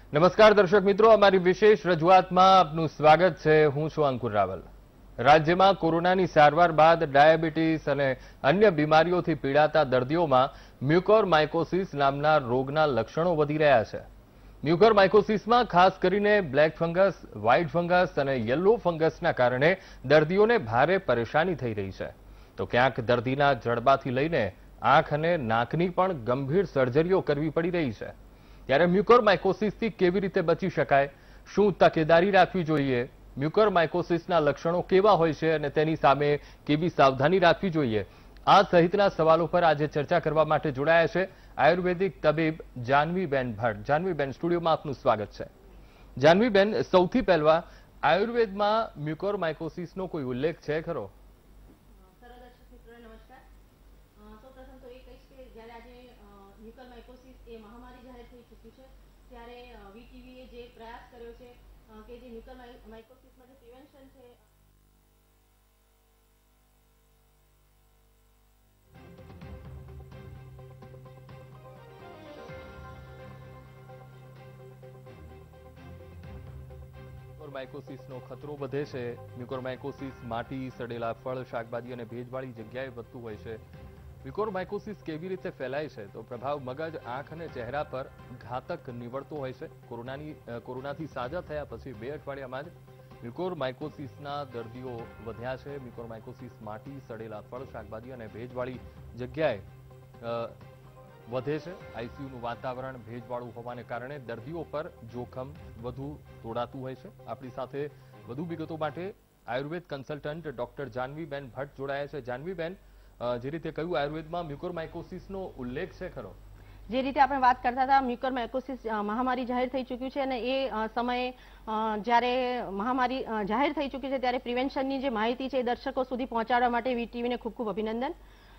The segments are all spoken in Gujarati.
નમસ્કાર દર્શક મિત્રો, અમારી વિશેષ રજૂઆતમાં આપનું સ્વાગત છે। હું છું અંકુર રાવલ। રાજ્યમાં કોરોનાની સારવાર બાદ ડાયાબિટીસ અને અન્ય બીમારીઓથી પીડાતા દર્દીઓમાં મ્યુકોરમાઇકોસિસ નામના રોગના લક્ષણો વધી રહ્યા છે। મ્યુકોરમાઇકોસિસમાં ખાસ કરીને બ્લેક ફંગસ, વ્હાઇટ ફંગસ અને યલો ફંગસના કારણે દર્દીઓને ભારે પરેશાની થઈ રહી છે। તો ક્યાંક દર્દીના જડબાથી લઈને આંખ અને નાકની પણ ગંભીર સર્જરીઓ કરવી પડી રહી છે। ત્યારે મ્યુકોરમાઇકોસિસથી કેવી રીતે બચી શકાય, શું તકેદારી રાખવી જોઈએ, મ્યુકોરમાઇકોસિસના લક્ષણો કેવા હોય છે અને તેની સામે કેવી સાવધાની રાખવી જોઈએ, આ સહિતના સવાલો પર આજે ચર્ચા કરવા માટે જોડાયા છે આયુર્વેદિક તબીબ જાનવીબેન ભટ્ટ। જાનવીબેન, સ્ટુડિયોમાં આપનું સ્વાગત છે। જાનવીબેન, સૌથી પહેલા આયુર્વેદમાં મ્યુકોરમાઇકોસિસનો કોઈ ઉલ્લેખ છે ખરો? महामारी जाहिर થઈ ચૂકી છે ત્યારે વીટીવીએ જે પ્રયાસ કર્યો છે કે જે મ્યુકોરમાઇકોસિસમાં જે પ્રિવેન્શન છે મ્યુકોરમાઇકોસિસનો ખતરો વધે છે। મ્યુકોરમાઇકોસિસ માટી, સડેલા ફળ, શાકભાજી અને ભેજવાળી જગ્યાએ વધતું હોય છે। મ્યુકોરમાઇકોસિસ કેવી રીતે ફેલાય છે? તો પ્રભાવ મગજ, આંખ અને ચહેરા પર ઘાતક નીવડતો હોય છે। કોરોનાથી સાજા થયા પછી 2 અઠવાડિયામાં જ મ્યુકોરમાઇકોસિસના દર્દીઓ વધ્યા છે। મ્યુકોરમાઇકોસિસ માટી, સડેલા ફળ, શાકભાજી અને ભેજવાળી જગ્યાએ વધે છે। આઈસીયુનું વાતાવરણ ભેજવાળું હોવાને કારણે દર્દીઓ પર જોખમ વધુ તોડાતું હોય છે। આપણી સાથે વધુ વિગતો માટે આયુર્વેદ કન્સલ્ટન્ટ ડોક્ટર જાનવીબેન ભટ્ટ જોડાયા છે। જાનવીબેન, જે રીતે કહ્યું, આયુર્વેદમાં મ્યુકોરમાઇકોસિસનો ઉલ્લેખ છે ખરો? જે રીતે આપણે વાત કરતા હતા, મ્યુકોરમાઇકોસિસ મહામારી જાહેર થઈ ચૂક્યું છે અને એ સમયે જ્યારે મહામારી જાહેર થઈ ચૂકી છે ત્યારે પ્રિવેન્શનની જે માહિતી છે એ દર્શકો સુધી પહોંચાડવા માટે વીટીવીને ખૂબ ખૂબ અભિનંદન।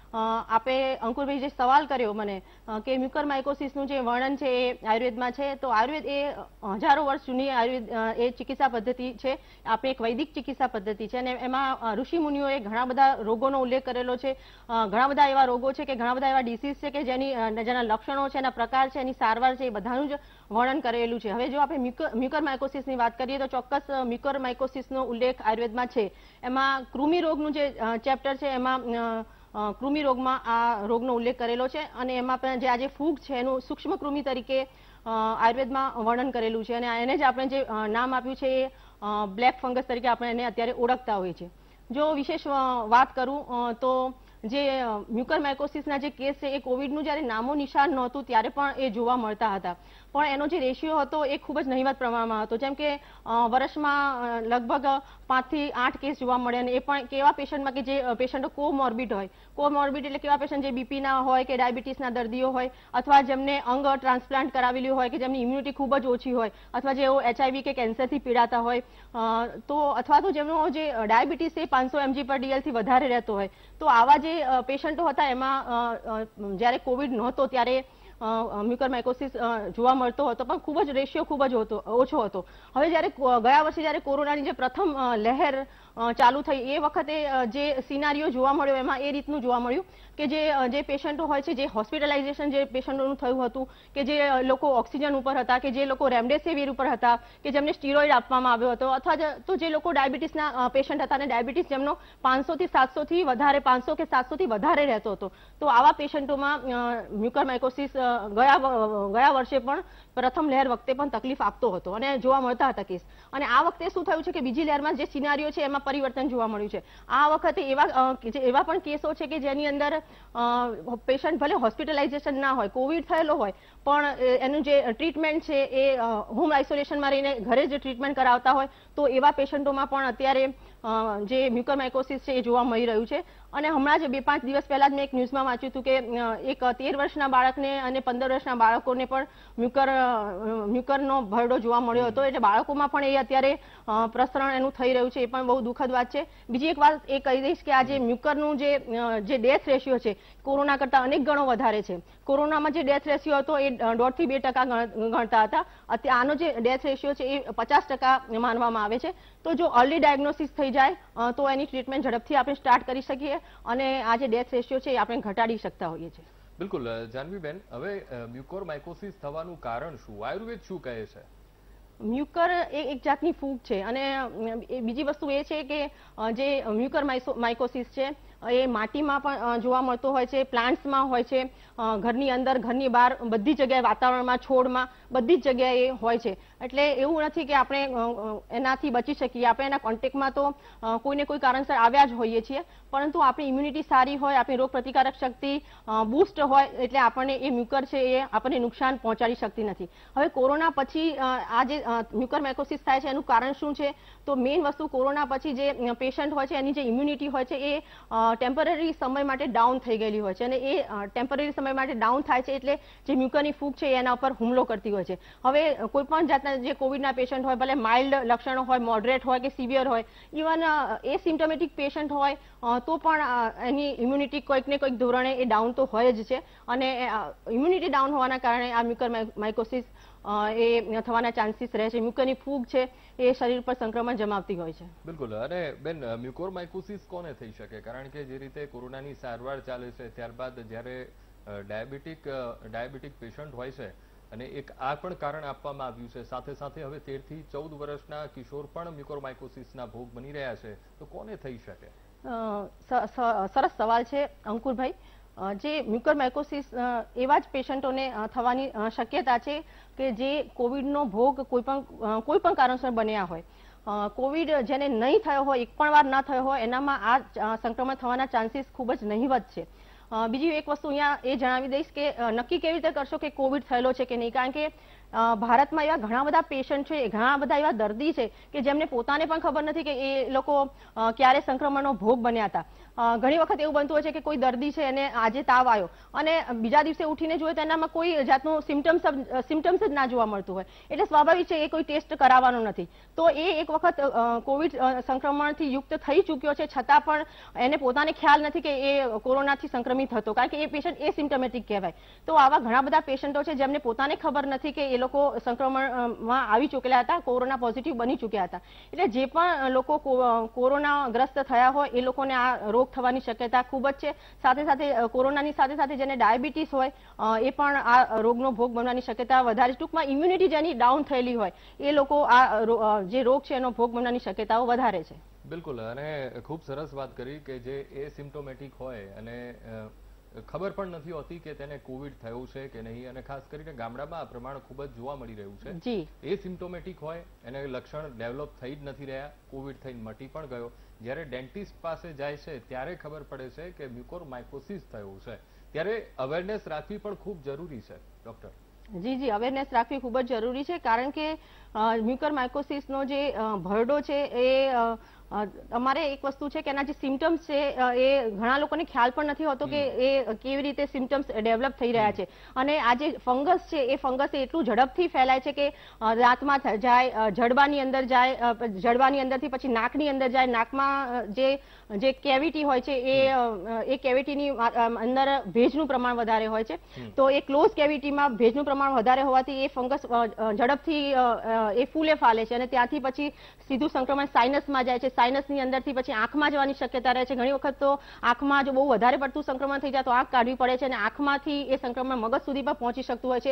આપે અંકુરભાઈ જે સવાલ કર્યો મને કે મ્યુકોરમાઇકોસિસનું જે વર્ણન છે એ આયુર્વેદમાં છે, તો આયુર્વેદ એ હજારો વર્ષ જૂની આયુર્વેદ એ ચિકિત્સા પદ્ધતિ છે। આપણે એક વૈદિક ચિકિત્સા પદ્ધતિ છે અને એમાં ઋષિ મુનિઓએ ઘણા બધા રોગોનો ઉલ્લેખ કરેલો છે। ઘણા બધા એવા રોગો છે કે ઘણા બધા એવા ડિસીઝ છે કે જેના લક્ષણો છે, એના પ્રકાર છે, એની સારવાર છે, એ બધાનું જ વર્ણન કરેલું છે। હવે જો આપણે મ્યુકોરમાઇકોસિસની વાત કરીએ તો ચોક્કસ મ્યુકોરમાઇકોસિસનો ઉલ્લેખ આયુર્વેદમાં છે। એમાં કૃમિ રોગનું જે ચેપ્ટર છે એમાં કૃમિ રોગમાં આ રોગનો ઉલ્લેખ કરેલો છે અને એમાં પણ જે આજે ફૂગ છે એનું સૂક્ષ્મ કૃમિ તરીકે આયુર્વેદમાં વર્ણન કરેલું છે અને એને જ આપણે જે નામ આપ્યું છે એ બ્લેક ફંગસ તરીકે આપણે એને અત્યારે ઓળખતા હોઈએ છીએ। જો વિશેષ વાત કરું તો જે મ્યુકોરમાઇકોસિસના જે કેસ છે એ કોવિડનું જ્યારે નામો નિશાન નહોતું ત્યારે પણ એ જોવા મળતા હતા, પણ એનો જે રેશિયો હતો એ ખૂબ જ નહિવત પ્રમાણમાં હતો। જેમ કે વર્ષમાં લગભગ 5 થી 8 કેસ જોવા મળે અને એ પણ કેવા પેશન્ટમાં કે જે પેશન્ટો કોમોર્બિડ હોય। કોમોર્બિડ એટલે કેવા પેશન્ટ જે બીપીના હોય કે ડાયાબિટીસના દર્દીઓ હોય અથવા જેમને અંગ ટ્રાન્સપ્લાન્ટ કરાવેલું હોય કે જેમની ઇમ્યુનિટી ખૂબ જ ઓછી હોય અથવા જેઓ એચઆઈવી કે કેન્સરથી પીડાતા હોય તો અથવા તો જેમનો જે ડાયાબિટીસ એ 500 mg/dl થી વધારે રહેતો હોય, તો આવા જે પેશન્ટો હતા એમાં જ્યારે કોવિડ નહોતો ત્યારે મ્યુકોરમાઇકોસિસ જોવા મળતો હતો, પણ ખૂબ જ રેશિયો ખૂબ જ ઓછો હતો। હવે જ્યારે ગયા વર્ષે જ્યારે કોરોનાની જે પ્રથમ લહેર ચાલુ થઈ એ વખતે જે સિનારીઓ જોવા મળ્યો એમાં એ રીતનું જોવા મળ્યું કે જે પેશન્ટો હોય છે, જે હોસ્પિટલાઇઝેશન જે પેશન્ટોનું થયું હતું, કે જે લોકો ઓક્સિજન ઉપર હતા, કે જે લોકો રેમડેસિવિર ઉપર હતા, કે જેમને સ્ટીરોઇડ આપવામાં આવ્યો હતો, અથવા તો જે લોકો ડાયાબિટીસના પેશન્ટ હતા અને ડાયાબિટીસ જેમનો 500 થી 700 થી વધારે 500 કે 700 થી વધારે રહેતો હતો, તો આવા પેશન્ટોમાં મ્યુકોરમાઇકોસિસ ગયા વર્ષે પણ પ્રથમ લહેર વખતે પણ તકલીફ આપતો હતો અને જોવા મળતા હતા કેસ। અને આ વખતે શું થયું છે કે બીજી લહેરમાં જે સિનારીઓ છે એમાં પરિવર્તન જોવા મળ્યું છે। આ વખતે એવા પણ કેસો છે કે જેની અંદર પેશન્ટ ભલે હોસ્પિટલાઇઝેશન ના હોય, કોવિડ થયેલો હોય, પણ એનું જે ટ્રીટમેન્ટ છે એ હોમ આઇસોલેશનમાં રહીને ઘરે જ ટ્રીટમેન્ટ કરાવતા હોય, તો એવા પેશન્ટોમાં પણ અત્યારે જે મ્યુકોરમાઇકોસિસ છે એ જોવા મળી રહ્યું છે। અને હમણાં જ 2-5 દિવસ પહેલા જ મેં એક ન્યૂઝમાં વાંચ્યું હતું કે એક 13 વર્ષના બાળકને અને 15 વર્ષના બાળકોને પણ મ્યુકોરનો ભરડો જોવા મળ્યો હતો। એટલે બાળકોમાં પણ એ અત્યારે પ્રસરણ એનું થઈ રહ્યું છે, એ પણ બહુ દુઃખદ વાત છે। બીજી એક વાત એ કહી દઈશ કે આજે મ્યુકોરનું જે ડેથ રેશિયો છે કોરોના કરતાં અનેક ગણો વધારે છે। કોરોનામાં જે ડેથ રેશિયો હતો એ 1.5 થી 2% ગણતા હતા, આનો જે ડેથ રેશિયો છે એ 50% માનવામાં આવે છે। તો જો અર્લી ડાયગ્નોસિસ થઈ જાય તો એની ટ્રીટમેન્ટ ઝડપથી આપણે સ્ટાર્ટ કરી શકીએ અને આ જે ડેથ રેશિયો છે એ આપણે ઘટાડી શકતા હોઈએ છીએ। બિલકુલ જાનવીબેન, હવે મ્યુકોરમાઇકોસિસ થવાનું કારણ શું, આયુર્વેદ શું કહે છે? મ્યુકર એ એક જાતની ફૂગ છે અને બીજી વસ્તુ એ છે કે જે મ્યુકર માઇકોસિસ છે એ માટીમાં પણ જોવા મળતો હોય છે, પ્લાન્ટ્સમાં હોય છે, ઘરની અંદર ઘરની બહાર બધી જગ્યાએ વાતાવરણમાં છોડમાં બધી જ જગ્યાએ હોય છે. એટલે એવું નથી કે આપણે એનાથી બચી શકીએ. આપણે એના કોન્ટેક્ટમાં તો કોઈને કોઈ કારણસર આવ્યા જ હોઈએ છીએ, પરંતુ આપણી ઇમ્યુનિટી સારી હોય, આપણી રોગ પ્રતિકારક શક્તિ બૂસ્ટ હોય એટલે આપણને એ મ્યુકર છે એ આપણને નુકસાન પહોંચાડી શકતી નથી. હવે કોરોના પછી આ જે મ્યુકર માઇકોસિસ થાય છે એનું કારણ શું છે? તો મેઇન વસ્તુ કોરોના પછી જે પેશન્ટ હોય છે એની જે ઇમ્યુનિટી હોય છે એ ટેમ્પરરી સમય માટે ડાઉન થઈ ગયેલી હોય છે અને એ ટેમ્પરરી સમય માટે ડાઉન થાય છે એટલે જે મ્યુકરની ફૂગ છે એના ઉપર હુમલો કરતી હોય છે. હવે કોઈ પણ જાતના જે કોવિડના પેશન્ટ હોય, ભલે માઇલ્ડ લક્ષણો હોય, મોડરેટ હોય કે સિવિયર હોય, ઇવન એસિમ્પ્ટોમેટિક પેશન્ટ હોય તો પણ એની ઇમ્યુનિટી કોઈક ને કોઈક ધોરણે એ ડાઉન તો હોય જ છે અને ઇમ્યુનિટી ડાઉન હોવાના કારણે આ મ્યુકર માઇકોસિસ એ થવાના ચાન્સીસ રહે છે. મ્યુકરની ફૂગ છે એ શરીર પર સંક્રમણ જમાવતી હોય છે. બિલકુલ. અને બેન, મ્યુકોરમાઇકોસિસ કોને થઈ શકે? કારણ કે જે રીતે કોરોનાની સારવાર ચાલે છે ત્યારબાદ જ્યારે ડાયાબિટીક પેશન્ટ હોય છે અને એક આ પણ કારણ આપવામાં આવ્યું છે, સાથે સાથે હવે 13 થી 14 વર્ષના કિશોર પણ મ્યુકોરમાઇકોસિસના ભોગ બની રહ્યા છે, તો કોને થઈ શકે? સરસ સવાલ છે અંકુરભાઈ. જે મ્યુકર માઇકોસિસ એવા જ પેશન્ટોને થવાની શક્યતા છે કે જે કોવિડનો ભોગ કોઈ પણ કારણસર બન્યા હોય. કોવિડ જેને નહીં થયો હોય, એક પણ વાર ન થયો હોય, એનામાં આ સંક્રમણ થવાના ચાન્સીસ ખૂબ જ નહિવત છે. બીજી એક વસ્તુ અહીંયા એ જણાવી દઈશ કે નક્કી કેવી રીતે કરશો કે કોવિડ થયેલો છે કે નહીં? કારણ કે ભારતમાં એવા ઘણા બધા પેશન્ટ છે, ઘણા બધા એવા દર્દી છે કે જેમને પોતાને પણ ખબર નથી કે એ લોકો ક્યારે સંક્રમણનો ભોગ બન્યા હતા. ઘણી વખત એવું બનતું હોય છે કે કોઈ દર્દી છે અને આજે તાવ આવ્યો અને બીજા દિવસે ઉઠીને જોઈએ તો એનામાં કોઈ જાતનું સિમ્ટમ્સ જ ના જોવા મળતું હોય, એટલે સ્વાભાવિક છે એ કોઈ ટેસ્ટ કરાવવાનો નથી. તો એ એક વખત કોવિડ સંક્રમણથી યુક્ત થઈ ચૂક્યો છે છતાં પણ એને પોતાને ખ્યાલ નથી કે એ કોરોનાથી સંક્રમિત હતો, કારણ કે એ પેશન્ટ એસિમ્પ્ટોમેટિક કહેવાય. તો આવા ઘણા બધા પેશન્ટો છે જેમને પોતાને ખબર નથી કે એ લોકો સંક્રમણમાં આવી ચૂકેલા હતા, કોરોના પોઝિટિવ બની ચૂક્યા હતા. એટલે જે પણ લોકો કોરોનાગ્રસ્ત થયા હોય એ લોકોને આ રોગ થવાની શક્યતા ખૂબ જ છે. સાથે સાથે કોરોનાની સાથે સાથે જેને ડાયાબિટીસ હોય એ પણ આ રોગનો ભોગ બનવાની શક્યતા વધારે. ટૂંકમાં ઇમ્યુનિટી જેની ડાઉન થયેલી હોય એ લોકો આ જે રોગ છે એનો ભોગ બનવાની શક્યતાઓ વધારે છે. બિલકુલ. અને ખૂબ સરસ વાત કરી કે જે એસિમ્પ્ટોમેટિક હોય અને ખબર પણ નથી હોતી કે તેને કોવિડ થયું છે કે નહીં, અને ખાસ કરીને ગામડામાં આ પ્રમાણ ખૂબ જ જોવા મળી રહ્યું છે. એસિમ્પ્ટોમેટિક હોય, એને લક્ષણ ડેવલપ થઈ જ નથી રહ્યા, કોવિડ થઈને મટી પણ ગયો, જ્યારે ડેન્ટિસ્ટ પાસે જાય છે ત્યારે ખબર પડે છે કે મ્યુકોરમાઇકોસિસ થયું છે, ત્યારે અવેરનેસ રાખવી પણ ખૂબ જરૂરી છે. ડોક્ટર જી, અવેરનેસ રાખવી ખૂબ જ જરૂરી છે, કારણ કે મ્યુકર માઇકોસિસનો જે ભરડો છે એ અમારે એક વસ્તુ છે કે એના જે સિમ્ટમ્સ છે એ ઘણા લોકોને ખ્યાલ પણ નથી હોતો કે એ કેવી રીતે સિમ્ટમ્સ ડેવલપ થઈ રહ્યા છે. અને આ જે ફંગસ છે એ ફંગસ એટલું ઝડપથી ફેલાય છે કે દાંતમાં જાય, જડબાની અંદર જાય, જડબાની અંદરથી પછી નાકની અંદર જાય. નાકમાં જે કેવિટી હોય છે એ કેવિટીની અંદર ભેજનું પ્રમાણ વધારે હોય છે, તો એ ક્લોઝ કેવિટીમાં ભેજનું પ્રમાણ વધારે હોવાથી એ ફંગસ ઝડપથી એ ફૂલે ફાલે છે અને ત્યાંથી પછી સીધું સંક્રમણ સાઇનસમાં જાય છે. સાઇનસની અંદરથી પછી આંખમાં જવાની શક્યતા રહે છે. ઘણી વખત તો આંખમાં જો બહુ વધારે પડતું સંક્રમણ થઈ જાય તો આંખ કાઢવી પડે છે અને આંખમાંથી એ સંક્રમણ મગજ સુધી પણ પહોંચી શકતું હોય છે.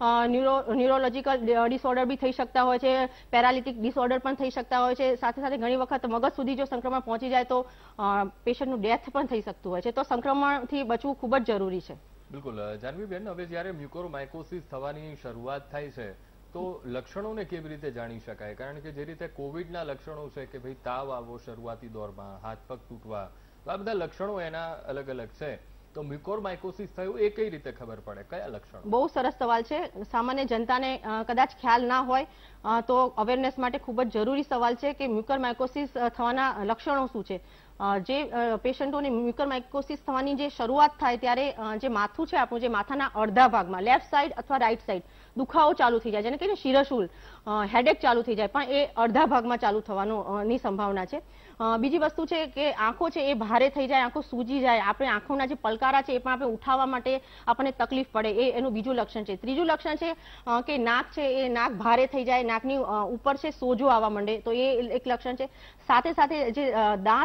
ન્યુરોલોજીકલ ડિસઓર્ડર બી થઈ શકતા હોય છે, પેરાલિટિક ડિસઓર્ડર પણ થઈ શકતા હોય છે. સાથે સાથે ઘણી વખત મગજ સુધી જો સંક્રમણ પહોંચી જાય તો પેશન્ટનું ડેથ પણ થઈ શકતું હોય છે. તો સંક્રમણથી બચવું ખૂબ જ જરૂરી છે. બિલકુલ. જાનવીબેન, હવે જ્યારે મ્યુકોરમાઇકોસિસ થવાની શરૂઆત થાય છે તો લક્ષણોને કેવી રીતે જાણી શકાય? કારણ કે જે રીતે કોવિડના લક્ષણો છે કે ભાઈ તાવ આવવો શરૂઆતી દોરમાં, હાથ પગ તૂટવા, આ બધા લક્ષણો એના અલગ અલગ છે, તો મ્યુકોરમાઇકોસિસ થયું એ કઈ રીતે ખબર પડે? કયા લક્ષણો? બહુ સરસ સવાલ છે. સામાન્ય જનતાને કદાચ ખ્યાલ ના હોય તો અવેરનેસ માટે ખૂબ જ જરૂરી સવાલ છે કે મ્યુકોરમાઇકોસિસ થવાના લક્ષણો શું છે. જે પેશન્ટોને મ્યુકોરમાઇકોસિસ થવાની જે શરૂઆત થાય ત્યારે જે માથું છે આપણું, જે માથાના અડધા ભાગમાં લેફ્ટ સાઈડ અથવા રાઈટ સાઈડ દુખાવો ચાલુ થઈ જાય, જેને કહીએ શિરશૂલ, હેડેક ચાલુ થઈ જાય, પણ એ અડધા ભાગમાં ચાલુ થવાની સંભાવના છે. બીજી વસ્તુ છે કે આંખો છે એ ભારે થઈ જાય, આંખો સૂજી જાય, આપણે આંખોના જે પલકારા છે એ પણ આપણે ઉઠાવવા માટે આપણને તકલીફ પડે, એ એનું બીજું લક્ષણ છે. ત્રીજું લક્ષણ છે કે નાક છે એ નાક ભારે થઈ જાય, નાકની ઉપર છે સોજો આવવા માંડે, તો એ એક લક્ષણ છે. સાથે સાથે જે દાંત છે એ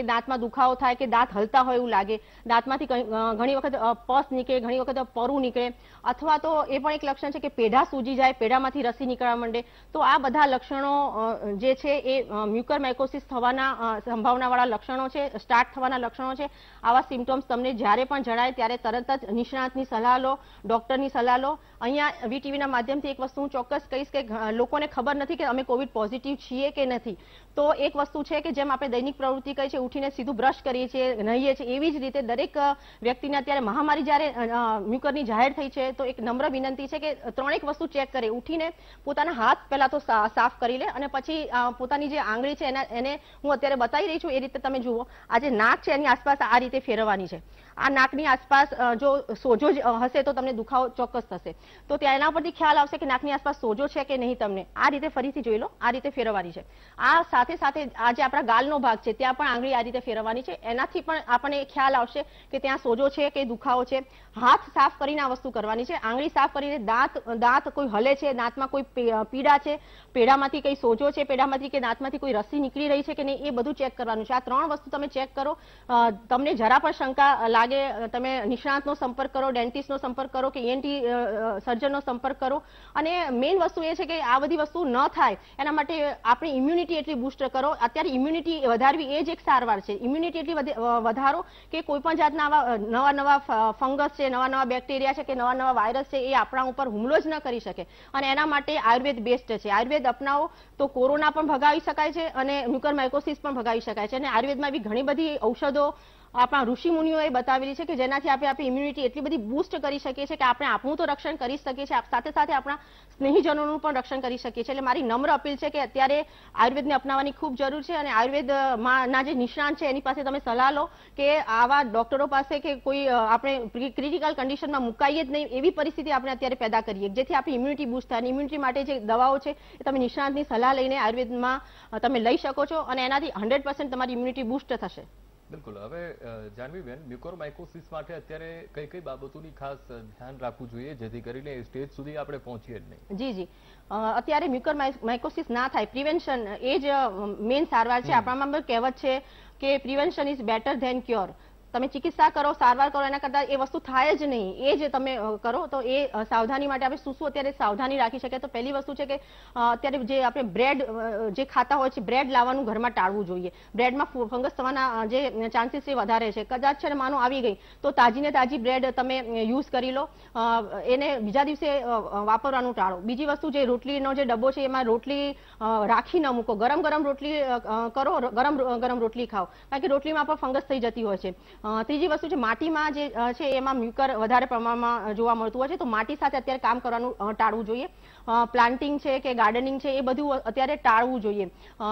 કે દાંતમાં દુખાવો થાય કે દાંત હલતા હોય એવું લાગે, દાંતમાંથી ઘણી વખત પસ નીકળે, ઘણી વખત પરું નીકળે, અથવા તો એ પણ એક લક્ષણ છે કે પેઢા સૂજી જાય, પેઢામાંથી રસી નીકળવા માંડે. તો આ બધા લક્ષણો જે છે એ મ્યુકરમાઇકોસિસ થવાના સંભાવનાવાળા લક્ષણો છે, સ્ટાર્ટ થવાના લક્ષણો છે. આવા સિમ્ટમ્સ તમને જ્યારે પણ જણાય ત્યારે તરત જ નિષ્ણાતની સલાહ લો, ડોક્ટરની સલાહ લો. અહીંયા વીટીવીના માધ્યમથી એક વસ્તુ હું ચોક્કસ કહીશ કે લોકોને ખબર નથી કે અમે કોવિડ પોઝિટિવ છીએ કે નથી. તો એક વસ્તુ છે કે જેમ આપણે દૈનિક પ્રવૃત્તિ કહી છે, ઉઠીને સીધું બ્રશ કરીએ છીએ, નહીએ છીએ, એવી જ રીતે દરેક વ્યક્તિને અત્યારે મહામારી જ્યારે મ્યુકરની જાહેર થઈ છે તો એક નમ્ર વિનંતી છે કે ત્રણેક વસ્તુ ચેક કરે. ઉઠીને પોતાના હાથ પહેલા તો સાફ કરી લે અને પછી પોતાની જે આંગળી છે એને હું અત્યારે બતાવી રહી છું એ રીતે તમે જુઓ. આ જે નાક છે એની આસપાસ આ રીતે ફેરવવાની છે. આ નાકની આસપાસ જો સોજો હશે તો તમને દુખાવો ચોક્કસ થશે. તો ત્યાં એના પરથી ખ્યાલ આવશે કે નાકની આસપાસ સોજો છે કે નહીં. તમને આ રીતે ફરીથી જોઈ લો, આ રીતે ફેરવવાની છે. આ સાથે સાથે આ જે આપણા ગાલનો ભાગ છે ત્યાં પણ આંગળી આ રીતે ફેરવવાની છે. એનાથી પણ આપણને ખ્યાલ આવશે કે ત્યાં સોજો છે કે દુખાવો છે. હાથ સાફ કરીને આ વસ્તુ કરવાની છે. આંગળી સાફ કરીને દાંત કોઈ હલે છે, દાંતમાં કોઈ પીડા છે, પેઢામાંથી કઈ સોજો છે, પેઢામાંથી કે દાંતમાંથી કોઈ રસી નીકળી રહી છે કે નહીં, એ બધું ચેક કરવાનું છે. આ ત્રણ વસ્તુ તમે ચેક કરો. તમને જરા પણ શંકા લાગે તમે નિષ્ણાતનો સંપર્ક કરો, ડેન્ટિસ્ટનો સંપર્ક કરો કે ENT સર્જનનો સંપર્ક કરો. અને મેઇન વસ્તુ એ છે કે આ બધી વસ્તુ ન થાય એના માટે આપણી ઇમ્યુનિટી એટલી બુસ્ટ કરો. અત્યારે ઇમ્યુનિટી વધારવી એ જ એક સારવાર છે. ઇમ્યુનિટી એટલી વધારો કે કોઈ પણ જાતના આવા નવા ફંગસ છે, નવા બેક્ટેરિયા છે કે નવા વાયરસ છે એ આપણા ઉપર હુમલો જ ન કરી શકે. અને એના માટે આયુર્વેદ બેસ્ટ છે. આયુર્વેદ અપનાવો તો કોરોના પણ ભગાવી શકાય છે અને મ્યુકરમાઇકોસિસ પણ ભગાવી શકાય છે. અને આયુર્વેદમાં એવી ઘણી બધી ઔષધો આપણા ઋષિ મુનિઓએ બતાવેલી છે કે જેનાથી આપણે આપણી ઇમ્યુનિટી એટલી બધી બૂસ્ટ કરી શકીએ છીએ કે આપણે આપણું તો રક્ષણ કરી શકીએ છીએ, સાથે સાથે આપણા સ્નેહીજનોનું પણ રક્ષણ કરી શકીએ છીએ. એટલે મારી નમ્ર અપીલ છે કે અત્યારે આયુર્વેદને અપનાવવાની ખૂબ જરૂર છે. અને આયુર્વેદના જે નિષ્ણાંત છે એની પાસે તમે સલાહ લો કે આવા ડોક્ટરો પાસે કે કોઈ આપણે ક્રિટિકલ કન્ડિશનમાં મુકાઈએ જ નહીં એવી પરિસ્થિતિ આપણે અત્યારે પેદા કરીએ જેથી આપણી ઇમ્યુનિટી બૂસ્ટ થાય. ઇમ્યુનિટી માટે જે દવાઓ છે એ તમે નિષ્ણાંતની સલાહ લઈને આયુર્વેદમાં તમે લઈ શકો છો અને એનાથી 100% તમારી ઇમ્યુનિટી બૂસ્ટ થશે. બિલકુલ. હવે જાનવીબેન, મ્યુકોરમાઇકોસિસ માટે અત્યારે કઈ કઈ બાબતોની ખાસ ધ્યાન રાખવું જોઈએ જેથી કરીને સ્ટેજ સુધી આપણે પહોંચીએ જ નહીં? જી અત્યારે મ્યુકરમાઇકોસિસ ના થાય, પ્રિવેન્શન એ જ મેઇન સારવાર છે. આપણામાં પણ કહેવત છે કે prevention is better than cure. તમે ચિકિત્સા કરો, સારવાર કરો, એના કરતા એ વસ્તુ થાય જ નહીં એ જ તમે કરો. તો એ સાવધાની માટે આપણે શું અત્યારે સાવધાની રાખી શકીએ? તો પહેલી વસ્તુ છે કે અત્યારે જે આપણે બ્રેડ જે ખાતા હોય છે, બ્રેડ લાવવાનું ઘરમાં ટાળવું જોઈએ. બ્રેડમાં ફંગસ થવાના જે ચાન્સીસ છે વધારે છે. કદાચ છે ને માનો આવી ગઈ તો તાજીને તાજી બ્રેડ તમે યુઝ કરી લો, એને બીજા દિવસે વાપરવાનું ટાળો. બીજી વસ્તુ જે રોટલીનો જે ડબ્બો છે એમાં રોટલી રાખી ન મૂકો. ગરમ રોટલી કરો, ગરમ રોટલી ખાઓ, કારણ કે રોટલીમાં પણ ફંગસ થઈ જતી હોય છે. ત્રીજી વસ્તુ છે માટીમાં જે છે એમાં મ્યુકર વધારે પ્રમાણમાં જોવા મળતું હોય છે, તો માટી સાથે અત્યારે કામ કરવાનું ટાળવું જોઈએ. પ્લાન્ટિંગ છે કે ગાર્ડનિંગ છે એ બધું અત્યારે ટાળવું જોઈએ.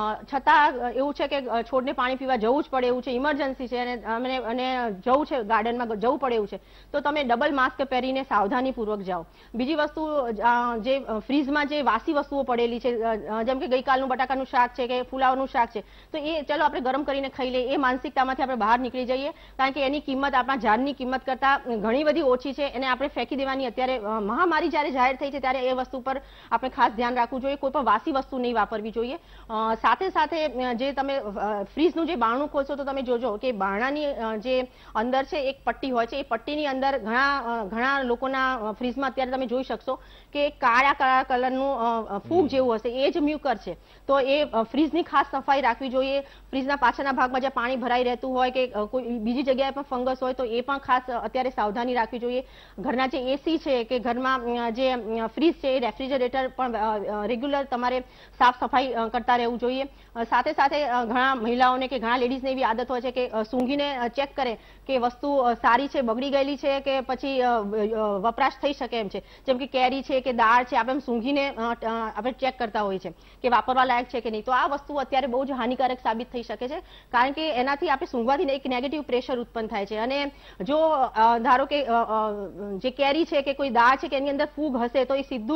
છતાં એવું છે કે છોડને પાણી પીવા જવું જ પડે એવું છે, ઇમરજન્સી છે અને જવું છે, ગાર્ડનમાં જવું પડે એવું છે, તો તમે ડબલ માસ્ક પહેરીને સાવધાનીપૂર્વક જાઓ. બીજી વસ્તુ જે ફ્રીઝમાં જે વાસી વસ્તુઓ પડેલી છે, જેમ કે ગઈકાલનું બટાકાનું શાક છે કે ફુલાવરનું શાક છે, તો એ ચલો આપણે ગરમ કરીને ખાઈ લઈએ, એ માનસિકતામાંથી આપણે બહાર નીકળી જઈએ. કારણ કે એની કિંમત આપણા જાનની કિંમત કરતા ઘણી બધી ઓછી છે. એને આપણે ફેંકી દેવાની અત્યારે મહામારી જ્યારે જાહેર થઈ છે ત્યારે એ વસ્તુ પર આપણે ખાસ ધ્યાન રાખવું જોઈએ. કોઈ પણ વાસી વસ્તુ નહીં વાપરવી જોઈએ. સાથે સાથે જે તમે ફ્રીજનું જે બારણું ખોલશો તો તમે જોજો કે બારણાની જે અંદર છે એક પટ્ટી હોય છે, એ પટ્ટીની અંદર ઘણા લોકોના ફ્રીજમાં અત્યારે તમે જોઈ શકશો કે કાળા કલરનું ફૂગ જેવું હશે, એ જ મ્યુકર છે. તો એ ફ્રીજની ખાસ સફાઈ રાખવી જોઈએ. ફ્રીજના પાછળના ભાગમાં જ્યાં પાણી ભરાઈ રહેતું હોય કે કોઈ બીજી જગ્યાએ પણ ફંગસ હોય તો એ પણ ખાસ અત્યારે સાવધાની રાખવી જોઈએ. ઘરના જે એસી છે કે ઘરમાં જે ફ્રીજ છે એ રેફ્રિજરેટર પણ રેગ્યુલર તમારે સાફ સફાઈ કરતા રહેવું જોઈએ. સાથે સાથે ઘણા મહિલાઓને કે ઘણા લેડીઝને એવી આદત હોય છે કે સૂંઘીને ચેક કરે કે વસ્તુ સારી છે, બગડી ગયેલી છે કે પછી વપરાશ થઈ શકે એમ છે. જેમ કે કેરી છે કે દાળ છે, આપણે સૂંઘીને આપણે ચેક કરતા હોઈએ છીએ કે વાપરવા લાયક છે કે નહીં. તો આ વસ્તુ અત્યારે બહુ જ હાનિકારક સાબિત થઈ શકે છે, કારણ કે એનાથી આપણે સૂંઘવાથી એક નેગેટિવ પ્રેશર ઉત્પન્ન થાય છે. અને જો ધારો કે જે કેરી છે કે કોઈ દાળ છે કે એની અંદર ફૂગ હશે તો એ સીધું જ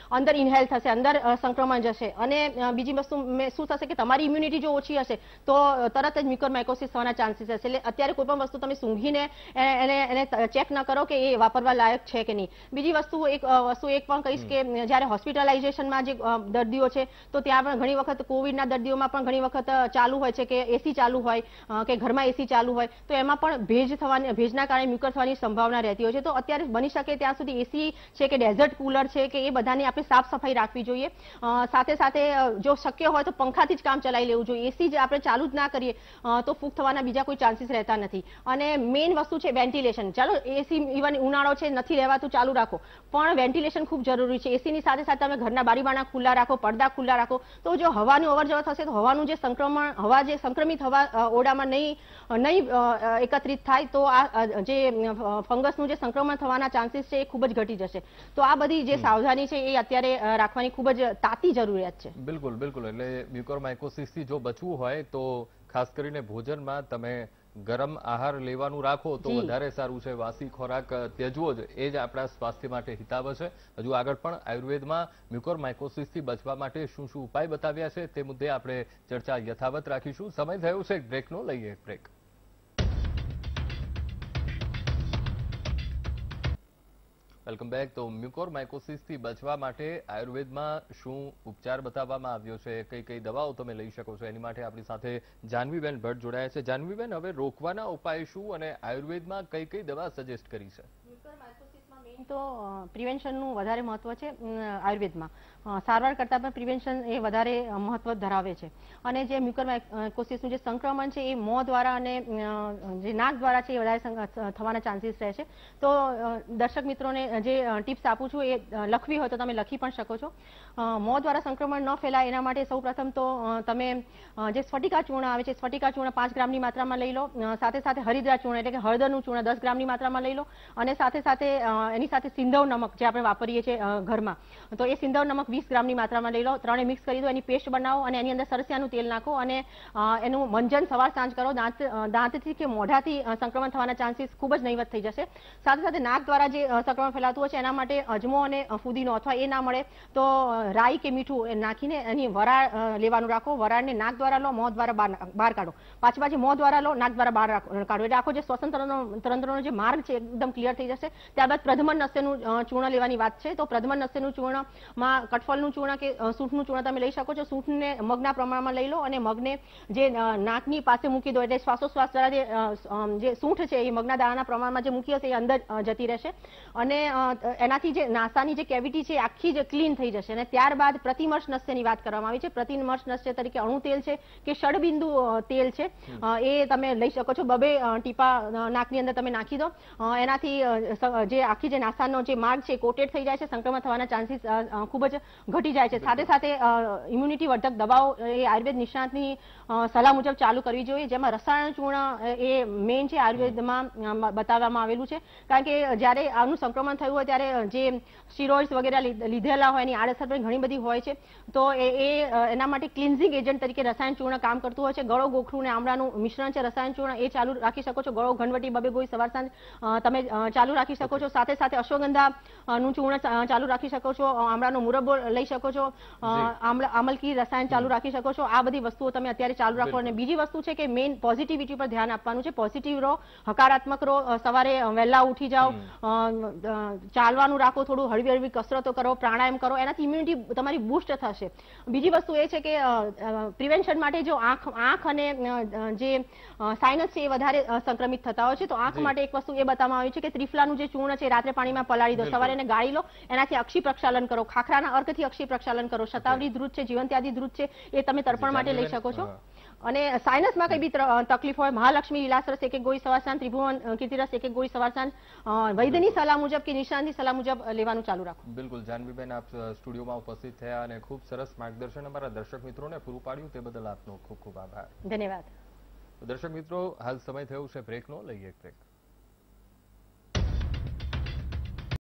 અંદર ઇનહેલ થશે, અંદર સંક્રમણ જશે અને બીજી વસ્તુ શું થશે કે તમારી ઇમ્યુનિટી જો ઓછી હશે તો તરત જ મ્યુકોરમાઇકોસિસ થવાના ચાન્સીસ હશે. એટલે અત્યારે કોઈ પણ વસ્તુ તમે સૂંઘીને એને ચેક ન કરો કે એ વાપરવા લાયક છે કે નહીં. બીજી વસ્તુ એક પણ કહીશ કે જ્યારે હોસ્પિટલાઇઝેશનમાં જે દર્દીઓ છે તો ત્યાં પણ ઘણી વખત કોવિડના દર્દીઓમાં પણ ઘણી વખત ચાલુ હોય છે કે એસી ચાલુ હોય કે ઘરમાં એસી ચાલુ હોય તો એમાં પણ ભેજના કારણે મ્યુકર થવાની સંભાવના રહેતી હોય છે. તો અત્યારે બની શકે ત્યાં સુધી એસી છે કે ડેઝર્ટ કુલર છે કે એ બધાની આપણે સાફ સફાઈ રાખવી જોઈએ. સાથે સાથે જો શક્ય હોય તો પંખાથી જ કામ ચલાવી લેવું જોઈએ. એસી જ આપણે ચાલુ જ ના કરીએ તો ફૂગ થવાના બીજા કોઈ ચાન્સીસ રહેતા નથી. અને મેઇન વસ્તુ છે વેન્ટિલેશન. ચાલો એસી ઇવન ઉનાળો છે નથી રહેવાતું ચાલુ રાખો પણ વેન્ટિલેશન ખૂબ જરૂરી છે. એસીની સાથે સાથે તમે ઘરના બારીબારણા ખુલ્લા રાખો, પડદા ખુલ્લા રાખો તો જો હવાનું અવરજવર થશે તો હવાનું જે સંક્રમિત હવા ઓરડામાં નહીં એકત્રિત થાય તો આ જે ફંગસનું જે સંક્રમણ થવાના ચાન્સીસ છે એ ખૂબ જ ઘટી જશે. તો આ બધી જે સાવધાની છે એ અત્યારે રાખવાની ખૂબ જ તાતી જરૂરિયાત છે. બિલકુલ બિલકુલ. એટલે મ્યુકોરમાઇકોસિસથી જો બચવું હોય તો ખાસ કરીને ભોજનમાં તમે ગરમ આહાર લેવાનું રાખો તો વધારે સારું છે. વાસી ખોરાક ત્યજવો જ એ જ આપણા સ્વાસ્થ્ય માટે હિતાવ છે. હજુ આગળ પણ આયુર્વેદમાં મ્યુકોરમાઇકોસિસથી બચવા માટે શું શું ઉપાય બતાવ્યા છે તે મુદ્દે આપણે ચર્ચા યથાવત રાખીશું. સમય થયો છે બ્રેકનો, લઈએ બ્રેક. Welcome back. તો મ્યુકોરમાઇકોસિસથી બચવા માટે આયુર્વેદમાં શું ઉપચાર બતાવવામાં આવ્યો છે, કઈ કઈ દવાઓ તમે લઈ શકો છો, એની માટે આપણી સાથે જાનવીબેન ભટ્ટ જોડાયા છે. જાનવીબેન, હવે રોકવાના ઉપાય શું અને આયુર્વેદમાં કઈ કઈ દવા સજેસ્ટ કરી છે? તો પ્રિવેન્શનનું વધારે મહત્વ છે આયુર્વેદમાં. સારવાર કરતાં પણ પ્રિવેન્શન એ વધારે મહત્વ ધરાવે છે. અને જે મ્યુકોરમાઇકોસિસનું જે સંક્રમણ છે એ મોં દ્વારા અને જે નાક દ્વારા છે એ વધારે થવાના ચાન્સીસ રહે છે. તો દર્શક મિત્રોને જે ટિપ્સ આપું છું એ લખવી હોય તો તમે લખી પણ શકો છો. મોં દ્વારા સંક્રમણ ન ફેલાય એના માટે સૌ પ્રથમ તો તમે જે સ્ફટિકા ચૂર્ણ આવે છે, સ્ફટિકા ચૂર્ણ 5 ગ્રામની માત્રામાં લઈ લો. સાથે સાથે હરિદ્રા ચૂર્ણ એટલે કે હળદરનું ચૂર્ણ 10 ગ્રામની માત્રામાં લઈ લો. અને સાથે સાથે એની સાથે સિંધવ નમક જે આપણે વાપરીએ છીએ ઘરમાં તો એ સિંધવ નમક 20 ગ્રામની માત્રામાં લઈ લો. ત્રણે મિક્સ કરી દો, એની પેસ્ટ બનાવો અને એની અંદર સરસિયાનું તેલ નાખો અને એનું મંજન સવાર સાંજ કરો. દાંતથી કે મોઢાથી સંક્રમણ થવાના ચાન્સીસ ખૂબ જ નહીવત થઈ જશે. સાથે સાથે નાક દ્વારા જે સંક્રમણ ફેલાતું હોય છે એના માટે અજમો અને ફુદીનો અથવા એ ના મળે તો રાઈ કે મીઠું નાખીને એની વરાળ લેવાનું રાખો. વરાળને નાક દ્વારા લો, મોં દ્વારા બહાર કાઢો. પાછી મોં દ્વારા લો, નાક દ્વારા બહાર કાઢો. એટલે આખો જે શ્વસન તંત્રનો જે માર્ગ છે એકદમ ક્લિયર થઈ જશે. ત્યારબાદ પ્રધમન નસ્યનું ચૂર્ણ લેવાની વાત છે. તો પ્રધમન નસ્યનું ચૂર્ણમાં કઠફળનું ચૂર્ણ કે સૂંઠનું ચૂર્ણ તમે લઈ શકો છો. સૂંઠને મગના પ્રમાણમાં લઈ લો અને મગને જે નાકની પાસે મૂકી દો. એટલે શ્વાસોશ્વાસ દ્વારા જે સૂંઠ છે એ મગના દાણાના પ્રમાણમાં જે મૂકી હશે એ અંદર જતી રહેશે અને એનાથી જે નાસાની જે કેવિટી છે આખી જ ક્લીન થઈ જશે. અને ત્યારબાદ પ્રતિમર્શ નસ્યની વાત કરવામાં આવી છે. પ્રતિમર્શ નસ્ય તરીકે અણુ તેલ છે કે ષડબિંદુ તેલ છે એ તમે લઈ શકો છો. 2 ટીપા નાકની અંદર તમે નાખી દો. એનાથી જે આખી જે નાસાનો જે માર્ગ છે કોટેડ થઈ જાય છે. સંક્રમણ થવાના ચાન્સીસ ખૂબ જ ઘટી જાય છે. સાથે સાથે ઇમ્યુનિટી વર્ધક દવાઓ એ આયુર્વેદ નિષ્ણાતની સલાહ મુજબ ચાલુ કરવી જોઈએ. જેમાં રસાયણ ચૂર્ણ એ મેઇન છે, આયુર્વેદમાં બતાવવામાં આવેલું છે. કારણ કે જ્યારે આનું સંક્રમણ થયું હોય ત્યારે જે સ્ટીરોઇડ્સ વગેરે લીધેલા હોય એની આડઅસર પણ ઘણી બધી હોય છે. તો એના માટે ક્લિન્ઝિંગ એજન્ટ તરીકે રસાયણ ચૂર્ણ કામ કરતું હોય છે. ગળો, ગોખરું અને આમળાનું મિશ્રણ છે રસાયણ ચૂર્ણ, એ ચાલુ રાખી શકો છો. ગળો ઘનવટી 2 ગોળી સવાર સાંજ તમે ચાલુ રાખી શકો છો. સાથે સાથે અશ્વગંધાનું ચૂર્ણ ચાલુ રાખી શકો છો. આમળાનો મુરબ્બો લઈ શકો છો. આમલકી રસાયણ ચાલુ રાખી શકો છો. આ બધી વસ્તુઓ તમે અત્યારે ચાલુ રાખો. અને બીજી વસ્તુ છે કે મેઇન પોઝિટિવિટી પર ધ્યાન આપવાનું છે. પોઝિટિવ રહો, હકારાત્મક રહો. સવારે વહેલા ઉઠી જાઓ, ચાલવાનું રાખો, થોડું હળવી હળવી કસરતો કરો, પ્રાણાયામ કરો. એનાથી ઇમ્યુનિટી તમારી બૂસ્ટ થશે. બીજી વસ્તુ એ છે કે પ્રિવેન્શન માટે જો આંખ અને જે સાઇનસ છે એ વધારે સંક્રમિત થતા હોય છે તો આંખ માટે એક વસ્તુ એ બતાવવામાં આવી છે કે ત્રિફલાનું જે ચૂર્ણ છે રાત્રે પાણીમાં પલાળી દો, સવારે એને ગાળી લો. એનાથી અક્ષી પ્રક્ષાલન કરો. ખાખરાના અર્કથી અક્ષી પ્રક્ષાલન કરો. શતાવરી ધ્રુત છે, જીવંત્યાદી ધ્રુત છે એ તમે તર્પણ માટે લઈ શકો છો. અને સાઇનસમાં કઈ બી તકલીફ હોય મહાલક્ષ્મી વિલાસરસ 1 ગોળી સવાર સાંજ, ત્રિભુવન કીર્તિરસ 1 ગોળી સવાર સાંજ વૈદ્યની સલાહ મુજબ કે નિષ્ણાતની સલાહ મુજબ લેવાનું ચાલુ રાખો. બિલકુલ. જાનવીબેન, આપ સ્ટુડિયોમાં ઉપસ્થિત થયા અને ખૂબ સરસ માર્ગદર્શન અમારા દર્શક મિત્રોને પૂરું પાડ્યું તે બદલ આપનો ખૂબ ખૂબ આભાર. ધન્યવાદ. દર્શક મિત્રો, હાલ સમય થયો છે બ્રેકનો, લઈએ બ્રેક.